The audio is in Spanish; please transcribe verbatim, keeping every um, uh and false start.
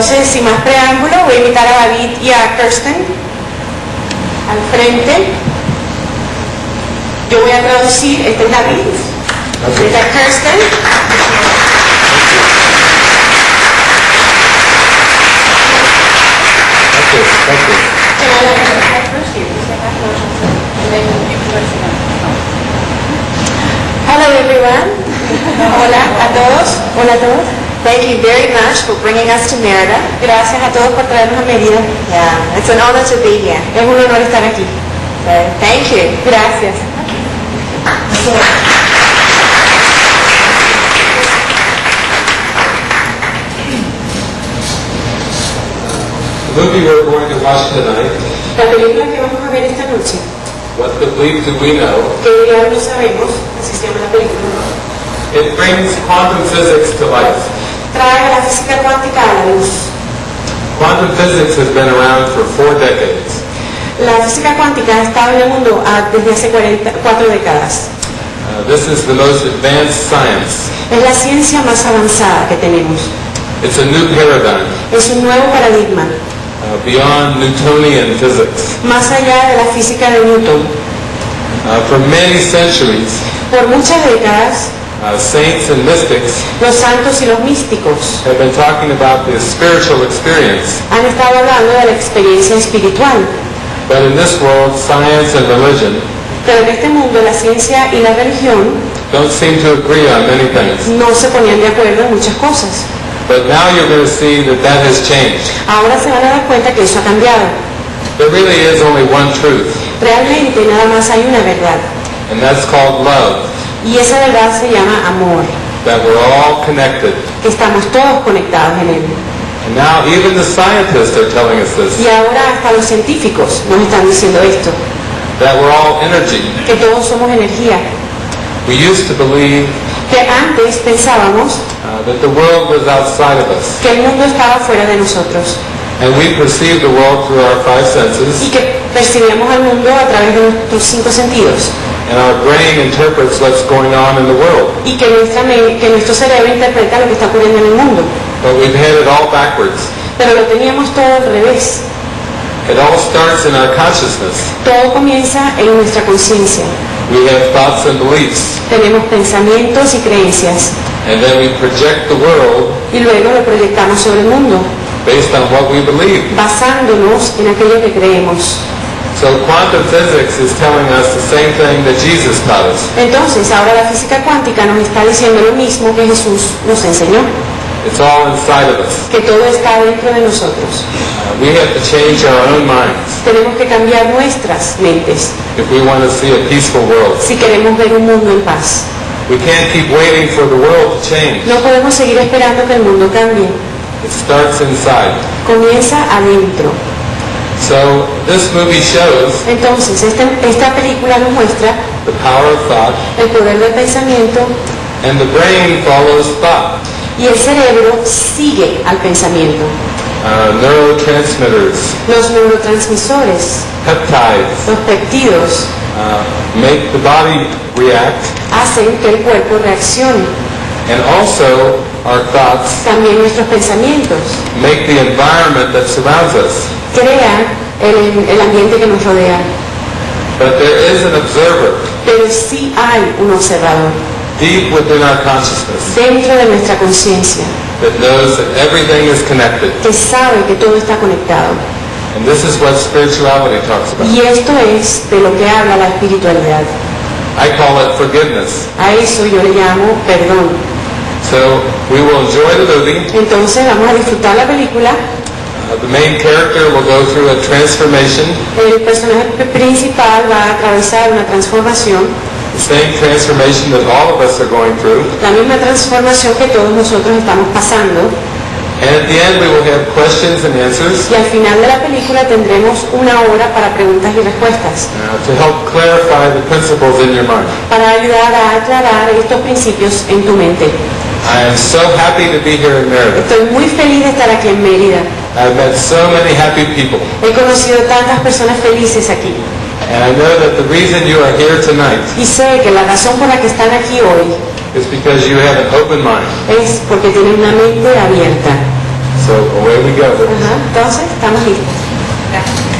Entonces, sin más preámbulo, voy a invitar a David y a Kirsten al frente. Yo voy a traducir. Este es David. Esta es Kirsten. Hello everyone. Hola a todos. Hola a todos. Thank you very much for bringing us to Merida. Gracias a todos por traernos a Mérida. Yeah, it's an honor to be here. Es un honor estar aquí. So, thank you. Gracias. The movie we're going to watch tonight, La película que vamos a ver esta noche, What the Bleep Do We Know, que ya no sabemos, así se llama la película, it brings quantum physics to life. trae la física cuántica a la luz. Quantum physics has been around for four decades. La física cuántica ha estado en el mundo ah, desde hace cuarenta, cuatro décadas. Uh, this is the most advanced science. Es la ciencia más avanzada que tenemos. It's a new paradigm, Es un nuevo paradigma, uh, beyond Newtonian physics. más allá de la física de Newton. Uh, for many centuries, Por muchas décadas, uh, saints and mystics los santos y los místicos have been talking about the spiritual experience. han estado hablando de la experiencia espiritual. But in this world, science and religion Pero en este mundo la ciencia y la religión don't seem to agree on many things. no se ponían de acuerdo en muchas cosas. But now you're going to see that that has changed. Ahora se van a dar cuenta que eso ha cambiado. There really is only one truth, Realmente nada más hay una verdad. and that's called love, Y esa verdad se llama amor, that we're all connected. que estamos todos conectados en él. And now even the scientists are telling us this, Y ahora hasta los científicos nos están diciendo esto, that we're all energy. que todos somos energía. We used to believe Que antes pensábamos uh, that the world was outside of us, que el mundo estaba fuera de nosotros and we perceive the world through our five y senses, que percibíamos al mundo a través de nuestros cinco sentidos and our brain interprets what's going on in the world. y que, nuestra, me- que nuestro cerebro interpreta lo que está ocurriendo en el mundo. But we've had it all backwards. Pero lo teníamos todo al revés. It all starts in our consciousness. Todo comienza en nuestra conciencia. We have thoughts and beliefs, Tenemos pensamientos y creencias and then we project the world y luego lo proyectamos sobre el mundo, based on what we believe. basándonos en aquello que creemos. So quantum physics is telling us the same thing that Jesus taught us. Entonces, ahora la física cuántica nos está diciendo lo mismo que Jesús nos enseñó, It's all inside of us. que todo está dentro de nosotros. Uh, we have to change our own minds Tenemos que cambiar nuestras mentes if we want to see a peaceful world. si queremos ver un mundo en paz. We can't keep waiting for the world to change. No podemos seguir esperando que el mundo cambie. It starts inside. Comienza adentro. So this movie shows Entonces, esta, esta película nos muestra the power of thought, el poder del pensamiento and the brain follows thought. y el cerebro sigue al pensamiento. Uh, neurotransmitters, Los neurotransmisores, peptides, los peptidos, uh, make the body react, hacen que el cuerpo reaccione. and also our thoughts También nuestros pensamientos make the environment that surrounds us. crean el, el ambiente que nos rodea. But there is an observer Pero sí hay un observador deep within our consciousness dentro de nuestra conciencia that knows that everything is connected. que sabe que todo está conectado. And this is what spirituality talks about. Y esto es de lo que habla la espiritualidad. I call it forgiveness. A eso yo le llamo perdón. So we will enjoy the movie. Entonces vamos a disfrutar la película. Uh, the main character will go through a transformation, El personaje principal va a atravesar una transformación, the same transformation that all of us are going through. la misma transformación que todos nosotros estamos pasando. And at the end we will have questions and answers Y al final de la película tendremos una hora para preguntas y respuestas, uh, to help clarify the principles in your mind. para ayudar a aclarar estos principios en tu mente. I am so happy to be here in Merida. Estoy muy feliz de estar aquí en Mérida. I've met so many happy people. He conocido tantas personas felices aquí. And I know that the reason you are here tonight Y sé que la razón por la que están aquí hoy is because you have an open mind. es porque tienen una mente abierta. So away we go. Ajá, entonces, estamos listos.